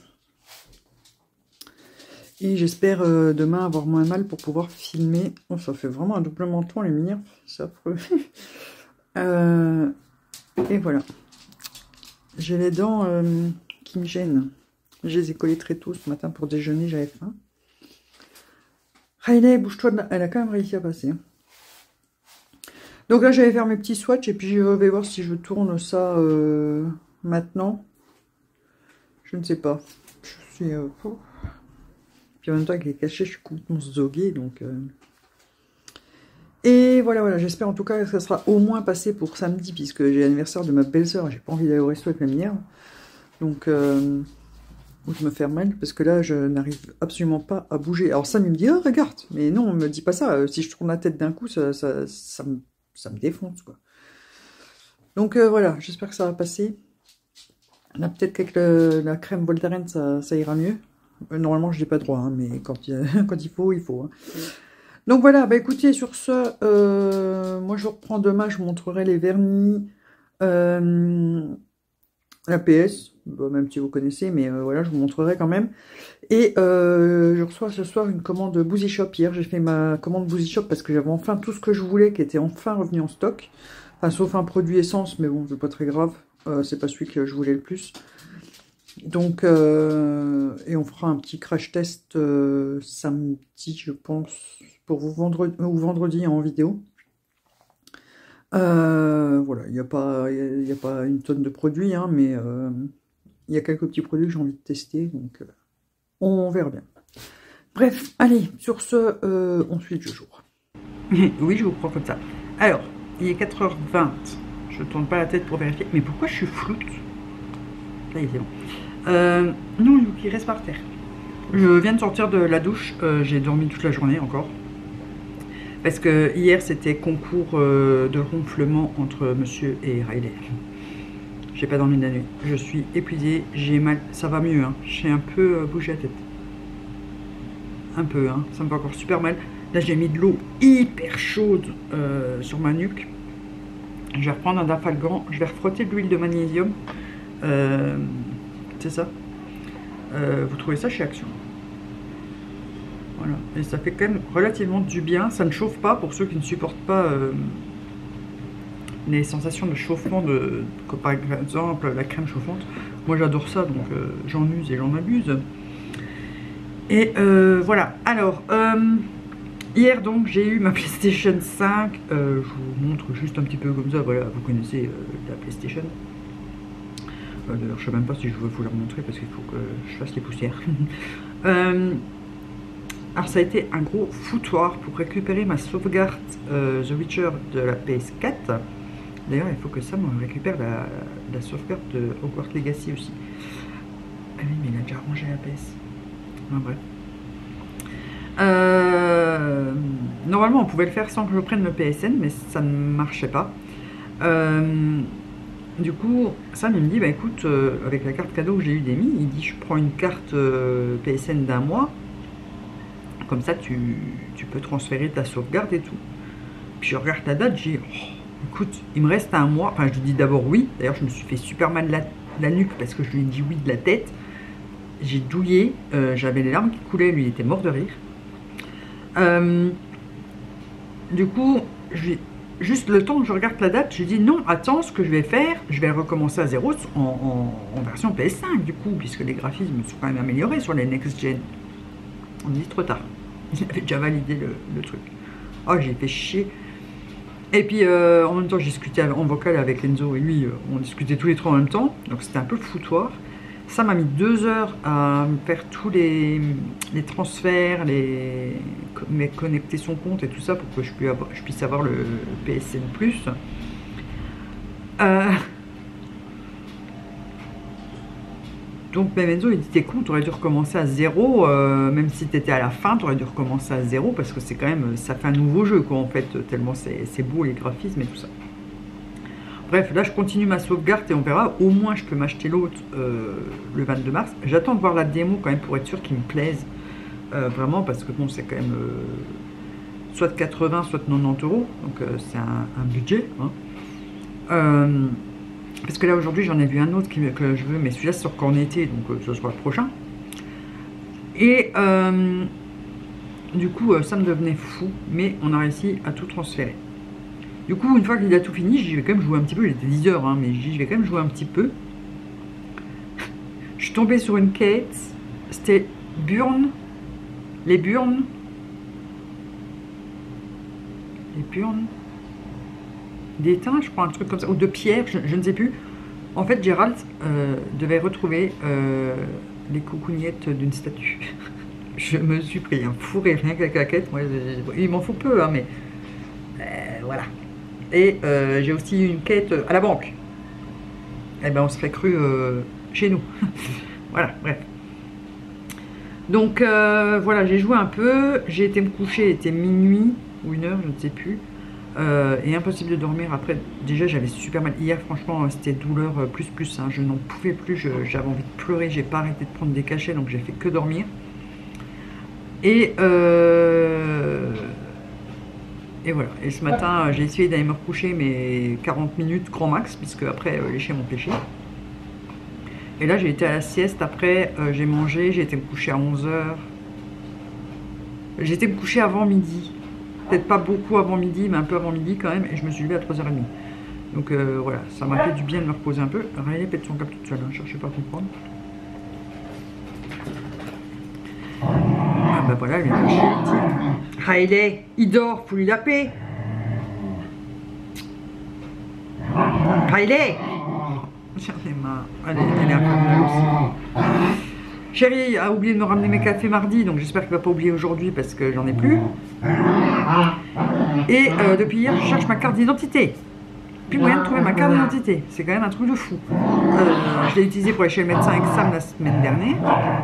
S1: Et j'espère euh, demain avoir moins mal pour pouvoir filmer. Oh, ça fait vraiment un double menton, les lumières. C'est affreux. euh, et voilà. J'ai les dents euh, qui me gênent. Je les ai collées très tôt ce matin pour déjeuner, j'avais faim. Riley, bouge-toi. De... Elle a quand même réussi à passer. Donc là, j'allais faire mes petits swatchs et puis je vais voir si je tourne ça euh, maintenant. Je ne sais pas. Je suis... Euh, oh. Puis en même temps, avec les cachets, je suis complètement zoguée, donc... Euh... Et voilà, voilà, j'espère en tout cas que ça sera au moins passé pour samedi, puisque j'ai l'anniversaire de ma belle-sœur, j'ai pas envie d'aller au resto avec la mienne. Donc, euh... ou de me faire mal, parce que là, je n'arrive absolument pas à bouger. Alors Sam, il me dit, oh, regarde, mais non, on me dit pas ça, si je tourne la tête d'un coup, ça, ça, ça, me, ça me défonce, quoi. Donc euh, voilà, j'espère que ça va passer. Là, peut-être qu'avec la crème Voltaren, ça, ça ira mieux. Normalement, je n'ai pas droit, hein, mais quand il, quand il faut, il faut. Hein. Mm. Donc voilà, bah écoutez, sur ce, euh, moi je reprends demain, je vous montrerai les vernis, euh, la P S, bah, même si vous connaissez, mais euh, voilà, je vous montrerai quand même. Et euh, je reçois ce soir une commande Boozy Shop. Hier, j'ai fait ma commande Boozy Shop parce que j'avais enfin tout ce que je voulais qui était enfin revenu en stock. Enfin, sauf un produit essence, mais bon, c'est pas très grave. Euh, c'est pas celui que je voulais le plus. Donc, euh, et on fera un petit crash test euh, samedi, je pense, pour vous vendredi, ou vendredi en vidéo. Euh, voilà, il n'y a pas, il y a pas une tonne de produits, hein, mais euh, il y a quelques petits produits que j'ai envie de tester, donc euh, on verra bien. Bref, allez, sur ce, euh, on suit le jour. Oui, je vous prends comme ça. Alors, il est quatre heures vingt, je ne tourne pas la tête pour vérifier, mais pourquoi je suis floute? Là, c'est bon. Euh, non, il reste par terre. Je viens de sortir de la douche, euh, j'ai dormi toute la journée encore. Parce que hier, c'était concours euh, de ronflement entre monsieur et Riley. J'ai pas dormi de la nuit. Je suis épuisée, j'ai mal. Ça va mieux, hein. J'ai un peu euh, bougé la tête. Un peu, hein. Ça me fait encore super mal. Là, j'ai mis de l'eau hyper chaude euh, sur ma nuque. Je vais reprendre un dafalgan. Je vais refrotter de l'huile de magnésium. Euh, C'est ça. Euh, vous trouvez ça chez Action. Voilà. Et ça fait quand même relativement du bien. Ça ne chauffe pas pour ceux qui ne supportent pas euh, les sensations de chauffement, de, comme par exemple la crème chauffante. Moi j'adore ça, donc euh, j'en use et j'en abuse. Et euh, voilà. Alors, euh, hier donc j'ai eu ma PlayStation cinq. Euh, je vous montre juste un petit peu comme ça. Voilà, vous connaissez euh, la PlayStation. Euh, D'ailleurs, je ne sais même pas si je veux vous la montrer parce qu'il faut que je fasse les poussières. euh, Alors ça a été un gros foutoir pour récupérer ma sauvegarde euh, The Witcher de la P S quatre. D'ailleurs il faut que ça me récupère la, la sauvegarde de Hogwarts Legacy aussi. Ah oui mais il a déjà rangé la P S. Enfin, bref. Euh, normalement on pouvait le faire sans que je prenne le P S N mais ça ne marchait pas. Euh, du coup Sam il me dit bah écoute euh, avec la carte cadeau que j'ai eu d'Emmy, il dit je prends une carte euh, P S N d'un mois. Comme ça, tu, tu peux transférer ta sauvegarde et tout. Puis je regarde la date, j'ai oh, écoute, il me reste un mois. Enfin, je lui dis d'abord oui. D'ailleurs, je me suis fait super mal la, la nuque parce que je lui ai dit oui de la tête. J'ai douillé, euh, j'avais les larmes qui coulaient, lui il était mort de rire. Euh, du coup, je, juste le temps que je regarde la date, je dis non, attends, ce que je vais faire, je vais recommencer à zéro en, en, en version P S cinq du coup, puisque les graphismes sont quand même améliorés sur les next-gen. On me dit trop tard. Il avait déjà validé le, le truc. Oh, j'ai fait chier. Et puis, euh, en même temps, j'ai discuté en vocal avec Enzo et lui. Euh, on discutait tous les trois en même temps. Donc, c'était un peu le foutoir. Ça m'a mis deux heures à faire tous les, les transferts, les, mais connecter son compte et tout ça pour que je puisse avoir, je puisse avoir le P S N plus. Euh, donc ben Enzo il dit t'es con, t'aurais dû recommencer à zéro, euh, même si t'étais à la fin, t'aurais dû recommencer à zéro parce que c'est quand même, ça fait un nouveau jeu quoi en fait, tellement c'est beau les graphismes et tout ça. Bref, là je continue ma sauvegarde et on verra, au moins je peux m'acheter l'autre euh, le vingt-deux mars. J'attends de voir la démo quand même pour être sûr qu'il me plaise euh, vraiment parce que bon c'est quand même euh, soit quatre-vingts soit quatre-vingt-dix euros, donc euh, c'est un, un budget. Hein. Euh, parce que là aujourd'hui j'en ai vu un autre qui, que je veux, mais celui-là c'est sur Cornetté, donc euh, ce sera le prochain. Et euh, du coup euh, ça me devenait fou, mais on a réussi à tout transférer. Du coup, une fois qu'il a tout fini, j'y vais quand même jouer un petit peu. J'étais dix heures, hein, mais j'y vais quand même jouer un petit peu. Je suis tombée sur une quête. C'était Burn. Les Burn. Les Burn. D'étain, je crois, un truc comme ça. Ou de pierre, je, je ne sais plus. En fait, Gérald euh, devait retrouver euh, les coucougnettes d'une statue. Je me suis pris un fou rire rien qu'avec la quête. Moi, il m'en faut peu, hein, mais euh, voilà. Et euh, j'ai aussi une quête à la banque. Eh ben on serait cru euh, chez nous. Voilà, bref. Donc euh, voilà, j'ai joué un peu. J'ai été me coucher, il était minuit ou une heure, je ne sais plus. Euh, et impossible de dormir. Après, déjà j'avais super mal. Hier, franchement, c'était douleur plus plus. Hein. Je n'en pouvais plus. J'avais envie de pleurer. J'ai pas arrêté de prendre des cachets, donc j'ai fait que dormir. Et euh, Et voilà, et ce matin j'ai essayé d'aller me recoucher mais quarante minutes grand max, puisque après euh, les chiens m'ont pêché. Et là j'ai été à la sieste, après euh, j'ai mangé, j'ai été me coucher à onze heures. J'ai été me coucher avant midi, peut-être pas beaucoup avant midi, mais un peu avant midi quand même, et je me suis levée à trois heures trente. Donc euh, voilà, ça m'a fait du bien de me reposer un peu. Riley pète son câble toute seule, hein, cherchez pas à comprendre. Ah bah voilà, elle vient de chercher le petit. Riley, il dort, faut lui la paix. Riley, j'en ai marre. Elle est, elle est infernale aussi. Chérie a oublié de me ramener mes cafés mardi, donc j'espère qu'il va pas oublier aujourd'hui parce que j'en ai plus. Et euh, depuis hier, je cherche ma carte d'identité. Plus moyen de trouver ma carte d'identité. C'est quand même un truc de fou. Euh, je l'ai utilisé pour aller chez le médecin Exam la semaine dernière.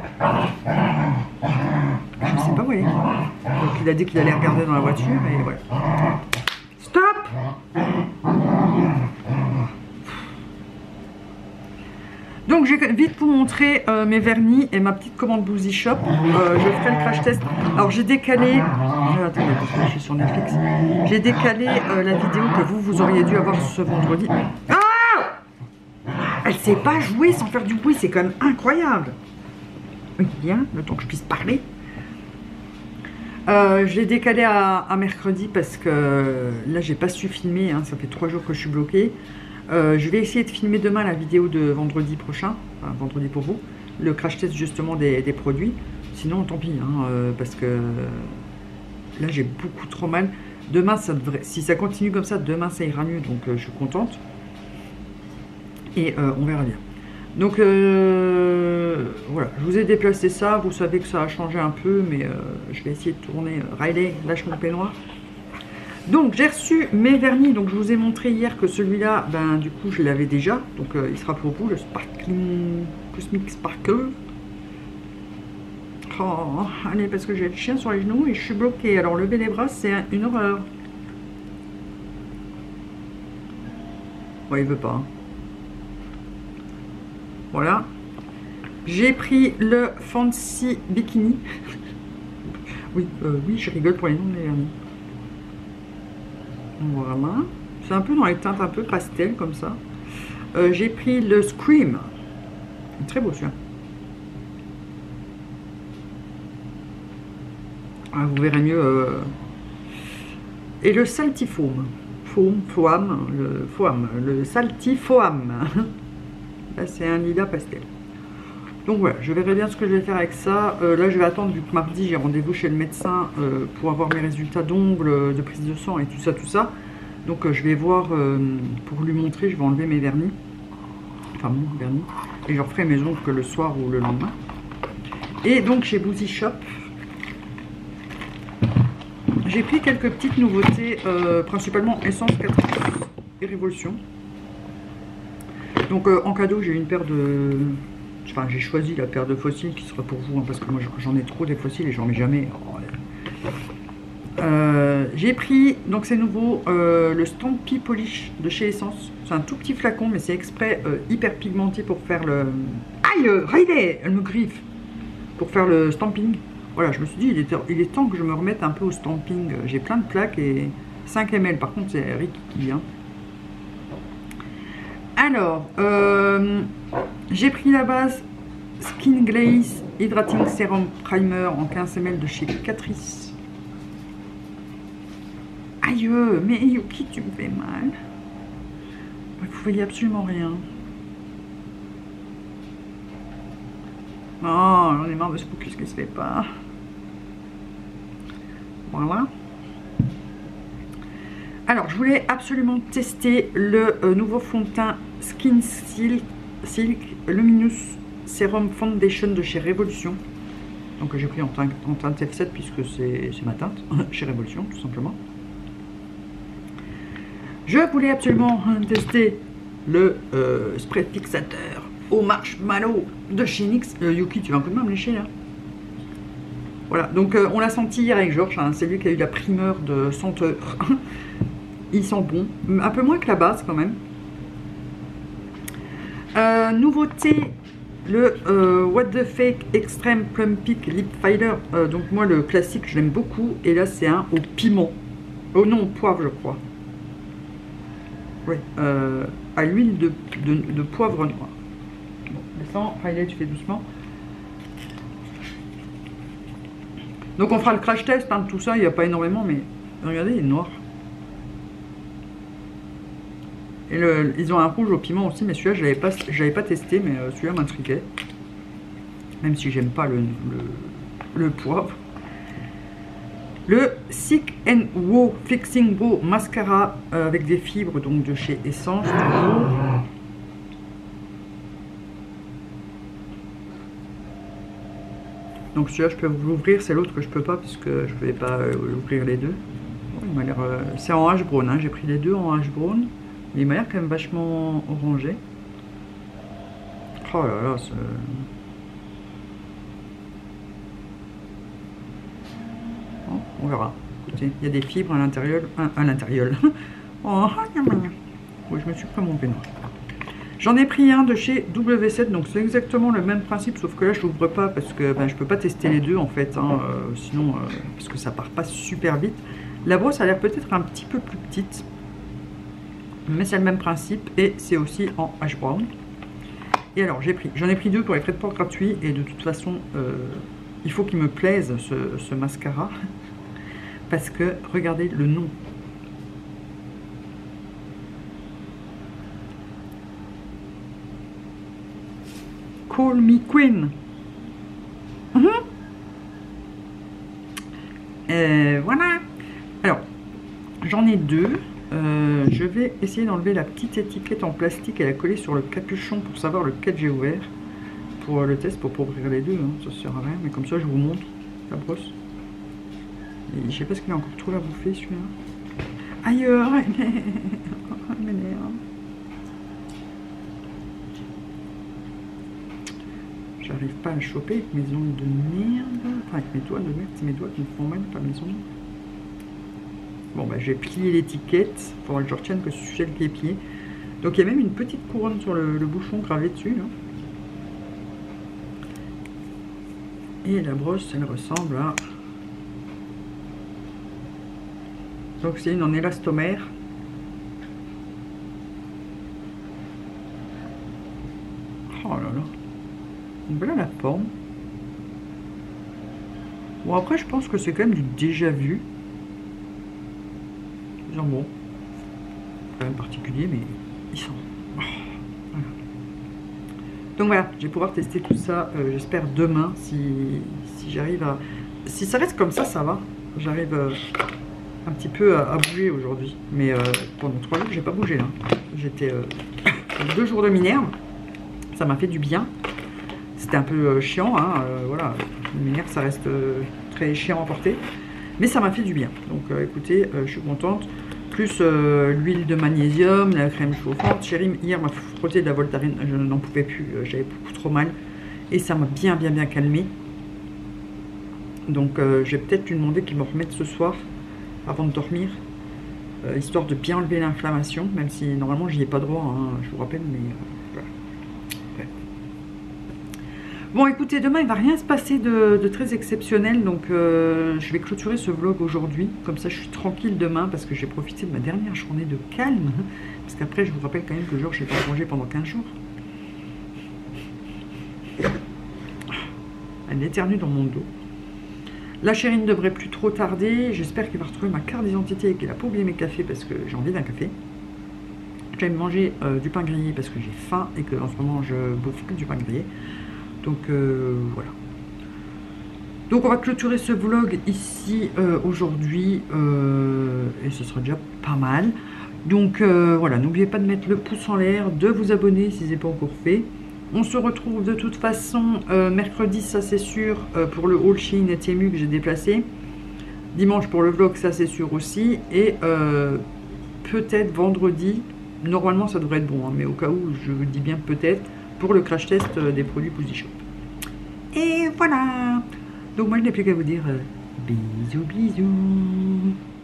S1: Je ne sais pas où elle est. Donc il a dit qu'il allait regarder dans la voiture et voilà. Stop! Donc je vais vite vous montrer euh, mes vernis et ma petite commande Boozy Shop. Euh, je ferai le crash test. Alors j'ai décalé, euh, attendez parce que je suis sur Netflix. J'ai décalé euh, la vidéo que vous vous auriez dû avoir ce vendredi. Ah! Elle sait pas jouer sans faire du bruit, c'est quand même incroyable. Oui, bien, le temps que je puisse parler. Euh, je l'ai décalé à, à mercredi parce que là j'ai pas su filmer, hein, ça fait trois jours que je suis bloquée. Euh, je vais essayer de filmer demain la vidéo de vendredi prochain, enfin, vendredi pour vous, le crash test justement des, des produits. Sinon tant pis, hein, euh, parce que là j'ai beaucoup trop mal. Demain ça devrait, si ça continue comme ça, demain ça ira mieux, donc euh, je suis contente. Et euh, on verra bien. Donc euh, voilà, je vous ai déplacé ça, vous savez que ça a changé un peu, mais euh, je vais essayer de tourner. Riley, lâche mon peignoir. Donc j'ai reçu mes vernis, donc je vous ai montré hier que celui-là, ben du coup je l'avais déjà, donc euh, il sera pour vous, le Sparkling Cosmic Sparkle. Oh, allez, parce que j'ai le chien sur les genoux et je suis bloquée, alors lever les bras c'est une horreur. Ouais, il veut pas. Hein. Voilà. J'ai pris le Fancy Bikini. oui, euh, oui, je rigole pour les noms de mes vernis. Voilà, c'est un peu dans les teintes un peu pastel comme ça. Euh, j'ai pris le Scream, très beau celui-là. Ah, vous verrez mieux. Euh... Et le Salty Foam, Foam, Foam, le Foam, le Salty Foam. Là c'est un lilas pastel. Donc voilà, je verrai bien ce que je vais faire avec ça. Euh, là je vais attendre vu que mardi j'ai rendez-vous chez le médecin euh, pour avoir mes résultats d'ongles, de prise de sang et tout ça, tout ça. Donc euh, je vais voir euh, pour lui montrer, je vais enlever mes vernis. enfin mon vernis, et je referai mes ongles que le soir ou le lendemain. Et donc chez Boozy Shop, j'ai pris quelques petites nouveautés, euh, principalement Essence Catrice et Révolution. Donc euh, en cadeau, j'ai une paire de... Enfin, j'ai choisi la paire de fossiles qui sera pour vous, hein, parce que moi j'en ai trop des fossiles et j'en mets jamais. Oh, ouais. euh, j'ai pris, donc c'est nouveau, euh, le Stampy Polish de chez Essence. C'est un tout petit flacon, mais c'est exprès euh, hyper pigmenté pour faire le... Aïe, Riley, elle me griffe. Pour faire le stamping. Voilà, je me suis dit, il est, il est temps que je me remette un peu au stamping. J'ai plein de plaques et cinq millilitres. Par contre, c'est Ricky. Hein. Alors, euh, j'ai pris la base Skin Glaze Hydrating Serum Primer en quinze millilitres de chez Catrice. Aïe, mais Yuki, tu me fais mal. Vous voyez absolument rien. Oh, j'en ai marre de ce focus qui se fait pas. Voilà. Alors, je voulais absolument tester le euh, nouveau fond de teint Skin Silk, Silk Luminous Serum Foundation de chez Révolution. Donc, j'ai pris en teinte, en teinte F sept puisque c'est ma teinte chez Révolution, tout simplement. Je voulais absolument tester le euh, spray fixateur au marshmallow de chez N Y X. Euh, Yuki, tu vas un peu de main me lécher là. Voilà, donc euh, on l'a senti hier avec Georges, hein, c'est lui qui a eu la primeur de senteur. Il sent bon, un peu moins que la base quand même. Euh, nouveauté, le euh, What the Fake Extreme Plum Peak Lip Filer. Euh, donc moi le classique je l'aime beaucoup, et là c'est un au piment. Oh non, au poivre je crois. Oui, euh, à l'huile de, de, de poivre noir. Bon, descends, Riley, tu fais doucement. Donc on fera le crash test, hein, de tout ça, il n'y a pas énormément, mais regardez, il est noir. Et le, ils ont un rouge au piment aussi, mais celui-là, je l'avais pas, je l'avais pas testé, mais euh, celui-là m'intriguait. Même si j'aime pas le, le, le poivre. Le Sick and Wow Fixing Brow Mascara euh, avec des fibres, donc de chez Essence. Donc celui-là je peux vous l'ouvrir, c'est l'autre que je peux pas puisque je ne vais pas euh, ouvrir les deux. Bon, il m'a l'air, euh, c'est en hache brown, hein. J'ai pris les deux en hache brown, mais il m'a l'air quand même vachement orangé. Oh là là, c'est... Bon, on verra. Écoutez, il y a des fibres à l'intérieur, à l'intérieur. Oh, oui, je me suis pris mon peignoir. J'en ai pris un de chez W sept, donc c'est exactement le même principe, sauf que là je l'ouvre pas parce que ben, je peux pas tester les deux en fait, hein, euh, sinon euh, parce que ça part pas super vite. La brosse a l'air peut-être un petit peu plus petite, mais c'est le même principe et c'est aussi en hash brown. Et alors j'ai pris, j'en ai pris deux pour les frais de port gratuits, et de toute façon euh, il faut qu'il me plaise ce, ce mascara parce que regardez le nom. Call Me Queen. Mmh. Euh, voilà. Alors, j'en ai deux. Euh, je vais essayer d'enlever la petite étiquette en plastique et la coller sur le capuchon pour savoir lequel j'ai ouvert. Pour le test, pour, pour ouvrir les deux. Hein. Ça sert à rien, mais comme ça, je vous montre la brosse. Et je sais pas ce qu'il a encore trop à bouffer, celui-là. Ailleurs. J'arrive pas à le choper avec mes ongles de merde. Enfin, avec mes doigts de merde, c'est mes doigts qui me font mal, pas mes ongles. Bon, bah, j'ai plié l'étiquette. Il faudra que je retienne que c'est celle qui est pliée. Donc, il y a même une petite couronne sur le, le bouchon gravé dessus. Là. Et la brosse, elle ressemble à... Donc, c'est une en élastomère. Oh là là. Voilà la forme. Bon, après je pense que c'est quand même du déjà vu. Genre bon, quand même particulier, mais ils sont... Oh, voilà. Donc voilà, je vais pouvoir tester tout ça, euh, j'espère demain, si, si j'arrive à... Si ça reste comme ça, ça va. J'arrive euh, un petit peu à, à bouger aujourd'hui. Mais euh, pendant trois jours, j'ai pas bougé là. J'étais euh, deux jours de Minerve. ça m'a fait du bien. C'était un peu euh, chiant, hein, euh, voilà, de manière ça reste euh, très chiant à porter, mais ça m'a fait du bien. Donc euh, écoutez, euh, je suis contente. Plus euh, l'huile de magnésium, la crème chauffante. Chérie, hier m'a frotté de la Voltarine, je n'en pouvais plus, euh, j'avais beaucoup trop mal. Et ça m'a bien bien bien calmé. Donc euh, je vais peut-être lui demander qu'il me remette ce soir, avant de dormir. Euh, histoire de bien enlever l'inflammation, même si normalement j'y ai pas droit, hein, je vous rappelle, mais euh, voilà. Ouais. Bon écoutez, demain il va rien se passer de, de très exceptionnel, donc euh, je vais clôturer ce vlog aujourd'hui, comme ça je suis tranquille demain, parce que j'ai profité de ma dernière journée de calme, parce qu'après je vous rappelle quand même que Georges j'ai pas mangé pendant quinze jours. Elle éternue dans mon dos. La chérie ne devrait plus trop tarder. J'espère qu'il va retrouver ma carte d'identité et qu'il n'a pas oublié mes cafés parce que j'ai envie d'un café. Je vais manger euh, du pain grillé parce que j'ai faim et que en ce moment je bouffe que du pain grillé. Donc euh, voilà. Donc on va clôturer ce vlog ici euh, aujourd'hui euh, et ce sera déjà pas mal. Donc euh, voilà, n'oubliez pas de mettre le pouce en l'air, de vous abonner si ce n'est pas encore fait. On se retrouve de toute façon euh, mercredi, ça c'est sûr, euh, pour le haul Shein et Temu que j'ai déplacé. Dimanche pour le vlog, ça c'est sûr aussi. Et euh, peut-être vendredi, normalement ça devrait être bon, hein, mais au cas où, je vous dis bien peut-être, pour le crash test euh, des produits Pussy Shop. Et voilà. Donc moi je n'ai plus qu'à vous dire euh, bisous bisous.